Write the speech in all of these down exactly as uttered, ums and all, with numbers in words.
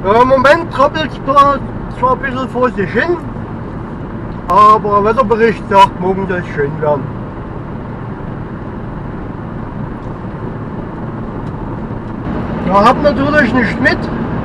Ja, im Moment trappelt es zwar, zwar ein bisschen vor sich hin, aber Wetterbericht sagt, morgen soll es schön werden. Ja, hab natürlich nicht mit,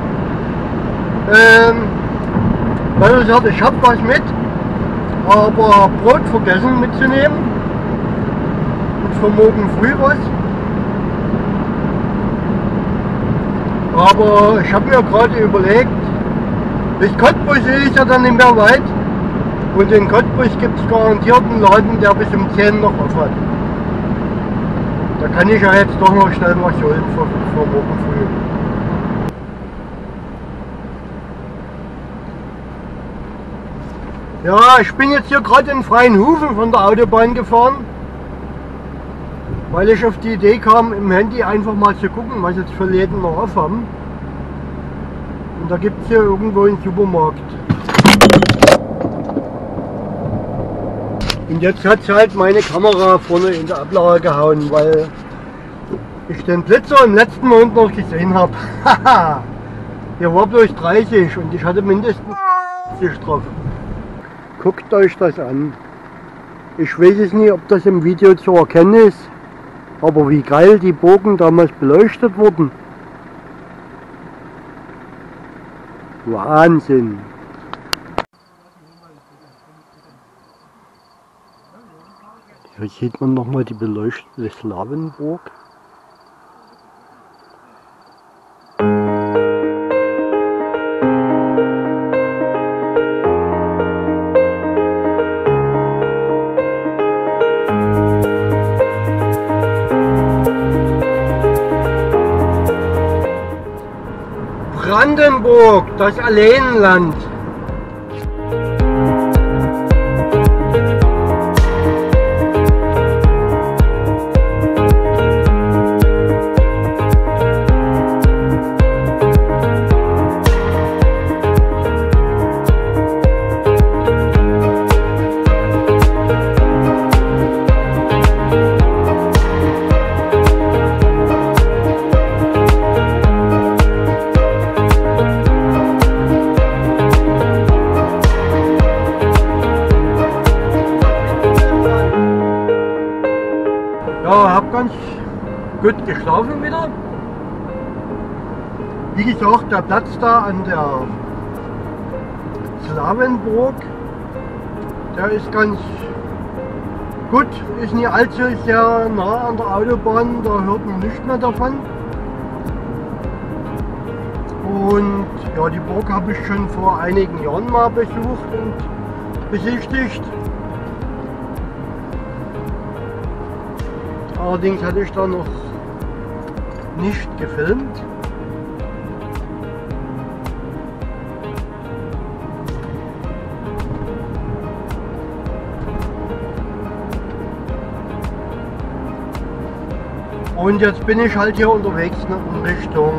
ähm, weil ich sagte, ich hab was mit, aber Brot vergessen mitzunehmen und für morgen früh was. Aber ich habe mir gerade überlegt, bis Cottbus ist ja dann nicht mehr weit und in Cottbus gibt es garantiert einen Laden, der bis um zehn noch offen hat. Da kann ich ja jetzt doch noch schnell was holen für, für morgen früh. Ja, ich bin jetzt hier gerade in Freienhufen von der Autobahn gefahren, weil ich auf die Idee kam, im Handy einfach mal zu gucken, was jetzt für Läden noch offen haben. Und da gibt es hier irgendwo einen Supermarkt. Und jetzt hat halt meine Kamera vorne in der Ablage gehauen, weil ich den Blitzer im letzten Monat noch gesehen habe. Haha, der war bloß dreißig und ich hatte mindestens fünfzig drauf. Guckt euch das an. Ich weiß es nicht, ob das im Video zu erkennen ist, aber wie geil die Burgen damals beleuchtet wurden. Wahnsinn! Hier sieht man nochmal die beleuchtete Slawenburg. Brandenburg, das Alleenland. Ja, hab ganz gut geschlafen wieder. Wie gesagt, der Platz da an der Slawenburg, der ist ganz gut, ist nicht allzu sehr nah an der Autobahn, da hört man nicht mehr davon. Und ja, die Burg habe ich schon vor einigen Jahren mal besucht und besichtigt. Allerdings hatte ich da noch nicht gefilmt. Und jetzt bin ich halt hier unterwegs in Richtung,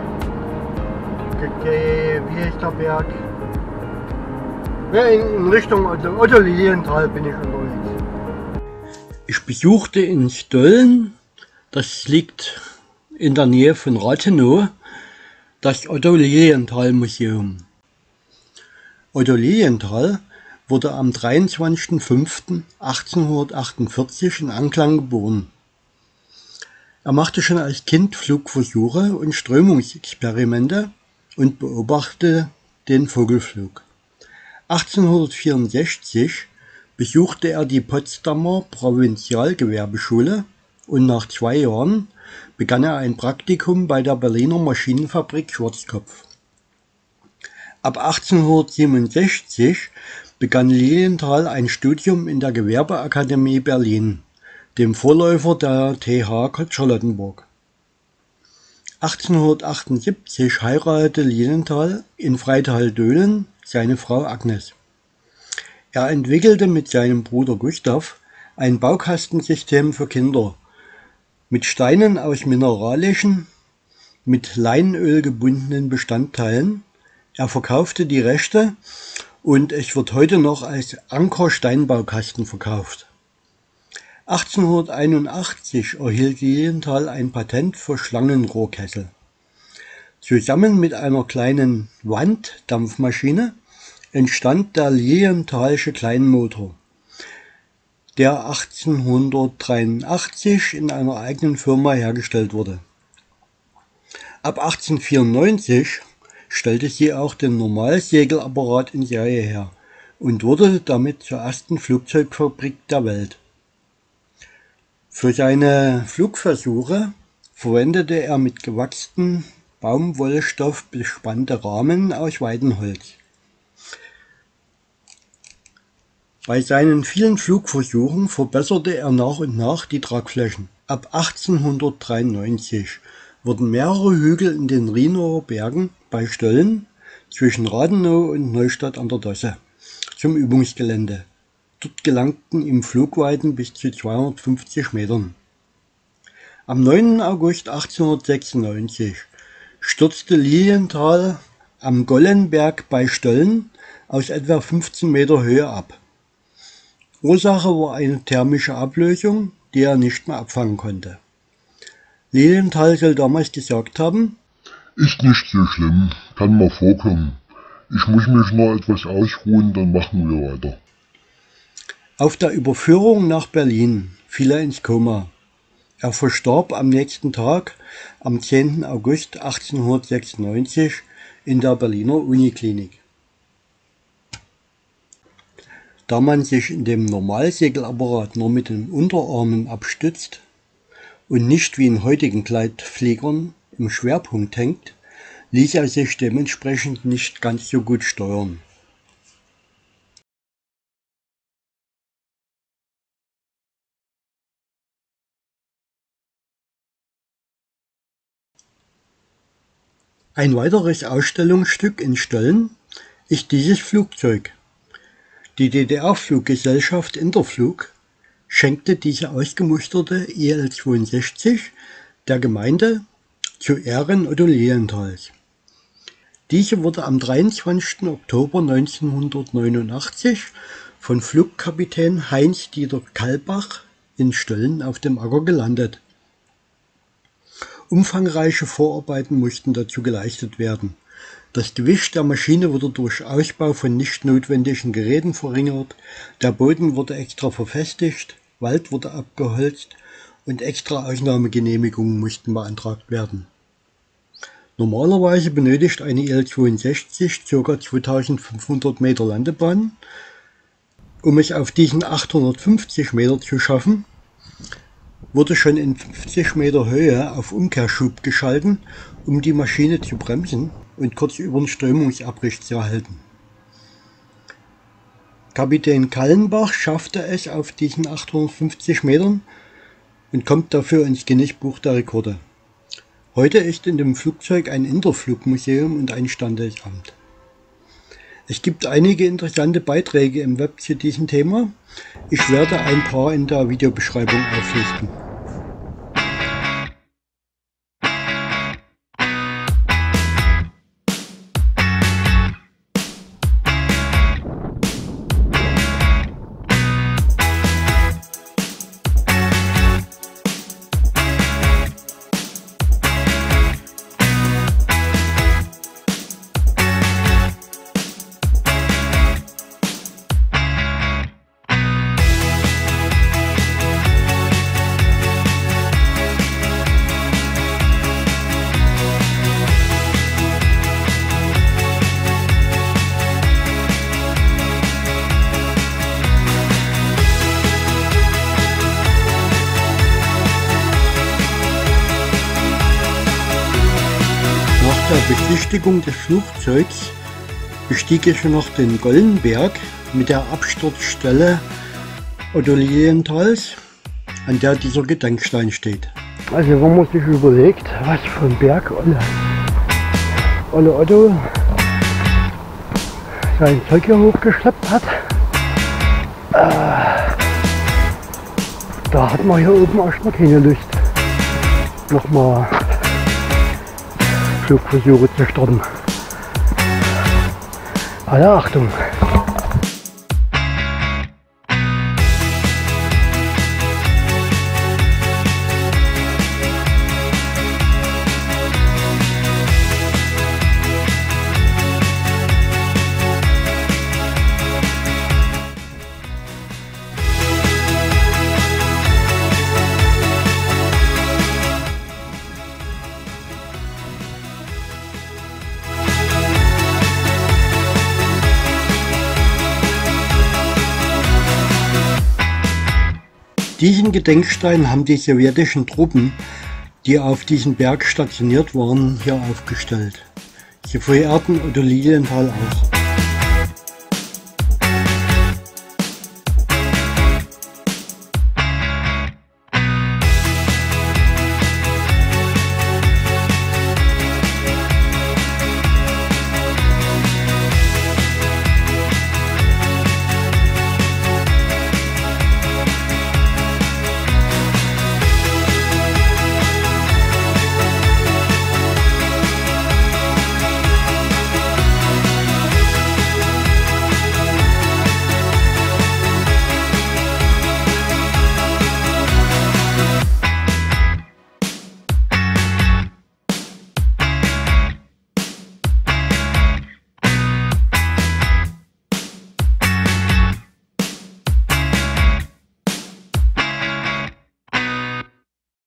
wie heißt der Berg? Ja, in Richtung Otto Lilienthal bin ich unterwegs. Ich besuchte in Stollen, das liegt in der Nähe von Rathenow, das Otto Lilienthal Museum. Otto Lilienthal wurde am dreiundzwanzigsten fünften achtzehnhundertachtundvierzig in Anklang geboren. Er machte schon als Kind Flugversuche und Strömungsexperimente und beobachtete den Vogelflug. achtzehnhundertvierundsechzig besuchte er die Potsdamer Provinzialgewerbeschule und nach zwei Jahren begann er ein Praktikum bei der Berliner Maschinenfabrik Schwarzkopf. Ab achtzehnhundertsiebenundsechzig begann Lilienthal ein Studium in der Gewerbeakademie Berlin, dem Vorläufer der T H Charlottenburg. achtzehnhundertachtundsiebzig heiratete Lilienthal in Freital-Döhlen seine Frau Agnes. Er entwickelte mit seinem Bruder Gustav ein Baukastensystem für Kinder mit Steinen aus mineralischen, mit Leinöl gebundenen Bestandteilen. Er verkaufte die Rechte und es wird heute noch als Anker-Steinbaukasten verkauft. achtzehnhunderteinundachtzig erhielt Lilienthal ein Patent für Schlangenrohrkessel. Zusammen mit einer kleinen Wanddampfmaschine entstand der Lilienthalsche Kleinmotor, der achtzehnhundertdreiundachtzig in einer eigenen Firma hergestellt wurde. Ab achtzehnhundertvierundneunzig stellte sie auch den Normalsegelapparat in Serie her und wurde damit zur ersten Flugzeugfabrik der Welt. Für seine Flugversuche verwendete er mit gewachstem Baumwollstoff bespannte Rahmen aus Weidenholz. Bei seinen vielen Flugversuchen verbesserte er nach und nach die Tragflächen. Ab achtzehnhundertdreiundneunzig wurden mehrere Hügel in den Rhinower Bergen bei Stöllen zwischen Rathenow und Neustadt an der Dosse zum Übungsgelände. Dort gelangten ihm Flugweiten bis zu zweihundertfünfzig Metern. Am neunten August achtzehnhundertsechsundneunzig stürzte Lilienthal am Gollenberg bei Stöllen aus etwa fünfzehn Meter Höhe ab. Ursache war eine thermische Ablösung, die er nicht mehr abfangen konnte. Lilienthal soll damals gesagt haben: Ist nicht so schlimm, kann mal vorkommen. Ich muss mich nur etwas ausruhen, dann machen wir weiter. Auf der Überführung nach Berlin fiel er ins Koma. Er verstarb am nächsten Tag, am zehnten August achtzehnhundertsechsundneunzig, in der Berliner Uniklinik. Da man sich in dem Normalsegelapparat nur mit den Unterarmen abstützt und nicht wie in heutigen Gleitfliegern im Schwerpunkt hängt, ließ er sich dementsprechend nicht ganz so gut steuern. Ein weiteres Ausstellungsstück in Stöllen ist dieses Flugzeug. Die D D R-Fluggesellschaft Interflug schenkte diese ausgemusterte I L zweiundsechzig der Gemeinde zu Ehren Otto Lilienthals. Diese wurde am dreiundzwanzigsten Oktober neunzehnhundertneunundachtzig von Flugkapitän Heinz-Dieter Kalbach in Stöllen auf dem Acker gelandet. Umfangreiche Vorarbeiten mussten dazu geleistet werden. Das Gewicht der Maschine wurde durch Ausbau von nicht notwendigen Geräten verringert, der Boden wurde extra verfestigt, Wald wurde abgeholzt und extra Ausnahmegenehmigungen mussten beantragt werden. Normalerweise benötigt eine I L zweiundsechzig ca. zweitausendfünfhundert Meter Landebahn. Um es auf diesen achthundertfünfzig Meter zu schaffen, wurde schon in fünfzig Meter Höhe auf Umkehrschub geschalten, um die Maschine zu bremsen und kurz über den Strömungsabriss zu erhalten. Kapitän Kallenbach schaffte es auf diesen achthundertfünfzig Metern und kommt dafür ins Guinness-Buch der Rekorde. Heute ist in dem Flugzeug ein Interflugmuseum und ein Standesamt. Es gibt einige interessante Beiträge im Web zu diesem Thema. Ich werde ein paar in der Videobeschreibung auflisten. Nach der Besichtigung des Flugzeugs bestieg ich noch den Gollenberg mit der Absturzstelle Otto Lilienthals, an der dieser Gedenkstein steht. Also wenn man sich überlegt, was für ein Berg Olle, Olle Otto sein Zeug hier hochgeschleppt hat, äh, da hat man hier oben erstmal keine Lust, nochmal Flugversuche zu starten. Alle Achtung! Diesen Gedenkstein haben die sowjetischen Truppen, die auf diesem Berg stationiert waren, hier aufgestellt. Sie verehrten Otto Lilienthal auch.